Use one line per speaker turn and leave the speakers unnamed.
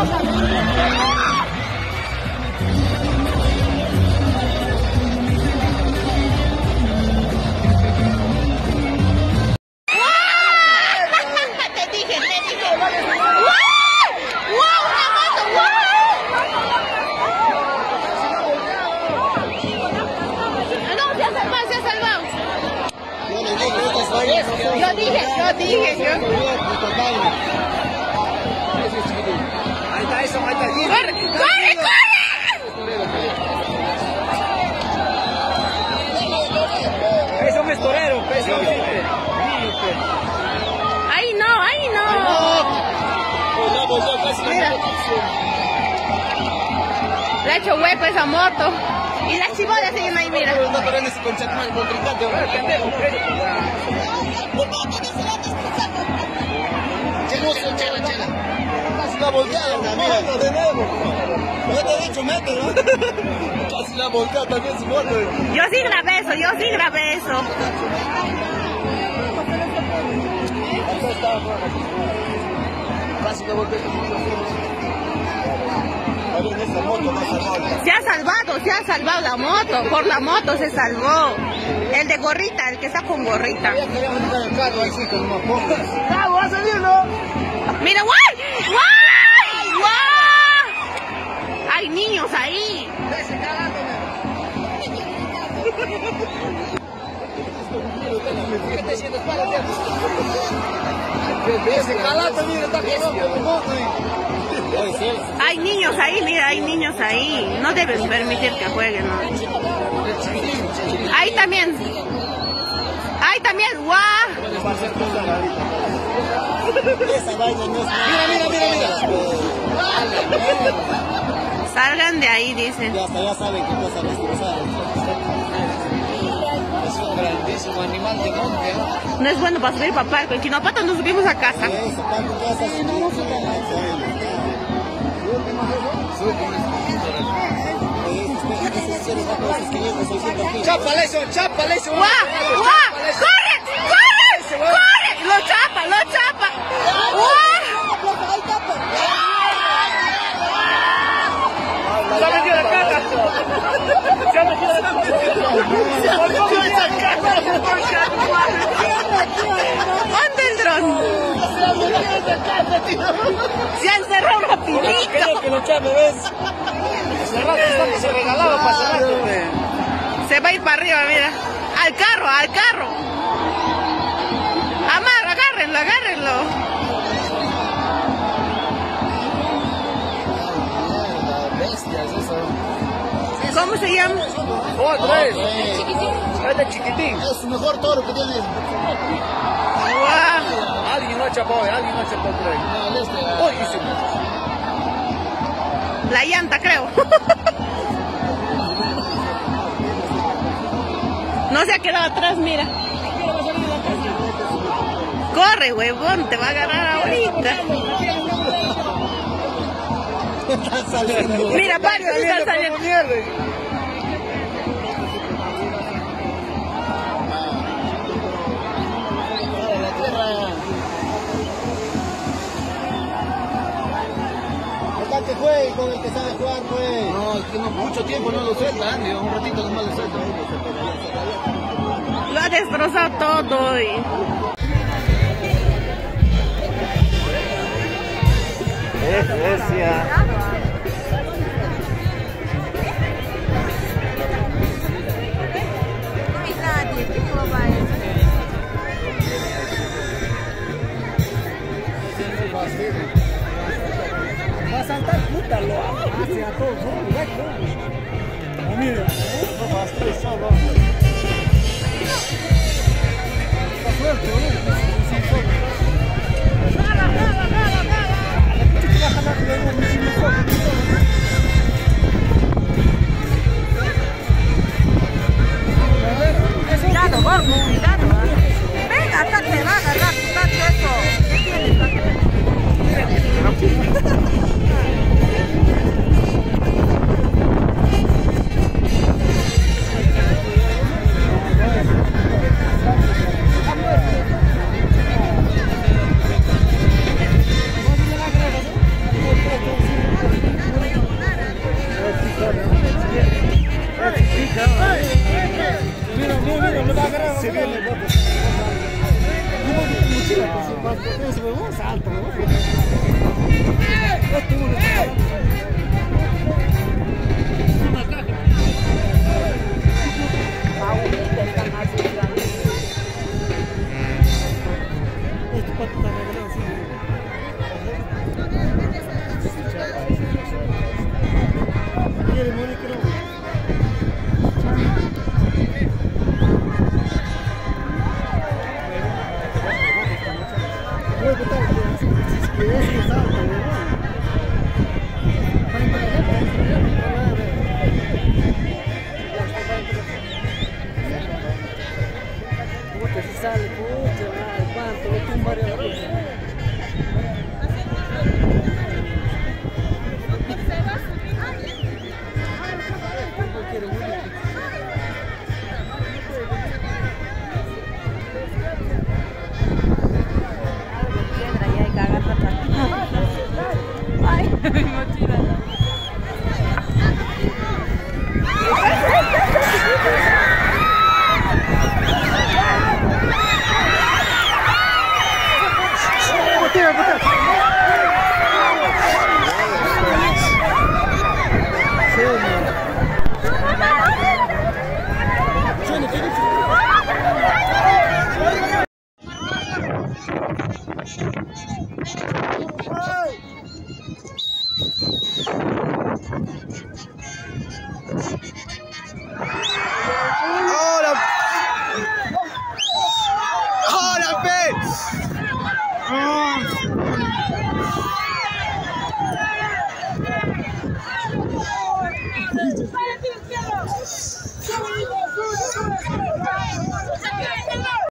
Yo dije.
Ahí está eso, ahí está.
¡Corre!
Eso no es torero, eso
Ahí no. Mira. Le ha hecho hueco esa moto. Y las chibolas siguen ahí, mira.
Chela. Casi la volteada, mira. De nuevo. Yo te he dicho, mételo. Casi la volteada también su moto.
Yo sí grabé eso.
Casi la volteada.
Se ha salvado la moto. Por la moto se salvó. El de gorrita, el que está con gorrita. Mira, ¡guay! Hay niños ahí. Hay niños ahí, mira, hay niños ahí. No deben permitir que jueguen, ¿no? Ahí también, ¡guau!
Mira.
Salgan de ahí, dicen.
Ya saben qué cosa destrozar. Es un grandísimo animal de monte.
No es bueno para subir para parque. En Quinopato nos subimos a casa.
Chápale eso.
¡Guau! ¡Corre! Lo chapa.
Se ha metido la caja.
¿Dónde el dron? Se han cerrado rapidito.
Creo que lo chape, ¿ves? Hace rato estamos se regalaba para cerrar.
Se va a ir para arriba, mira. Al carro. Agárrenlo. ¿Cómo se llama?
Otro es. Este chiquitín.
Es su mejor toro que tiene.
¡Guau!
Alguien lo ha chapado por ahí. Uy,
La llanta, creo. No se ha quedado atrás, mira. Corre, huevón, te va a agarrar ahorita.
Están saliendo.
Mira, varios están saliendo.
Que juegue con el que sabe jugar, pues. No, es que no, mucho tiempo no lo suelta, Andy. Un ratito nomás lo suelta.
Lo ha destrozado todo.
Es ya.
Va a saltar, puta, lo hace a todos, ¿no? Mira, no fastidio, solo. Está suelto, ¿no? Sin foco. ¡Jala! La pucha que va a jalar, pero no sin foco.
Cuidado, gordo, cuidado. Venga, hasta te va a agarrar, cuidado eso. ¿Qué tienes?
se viene el bote. Como mochila, pues, ese huevón salta, ¿no? Esto uno está una caja.
Ahorita están así grandes.
Este pato está regalado así. ¿Quiere morir, creo? Voy a botar que ese salta, ¿no? ¿Cómo que se sale? Pucha, ¿cuánto? Le tumbaré a la puta.
Ay, mi mochila.
¡Hola, pe!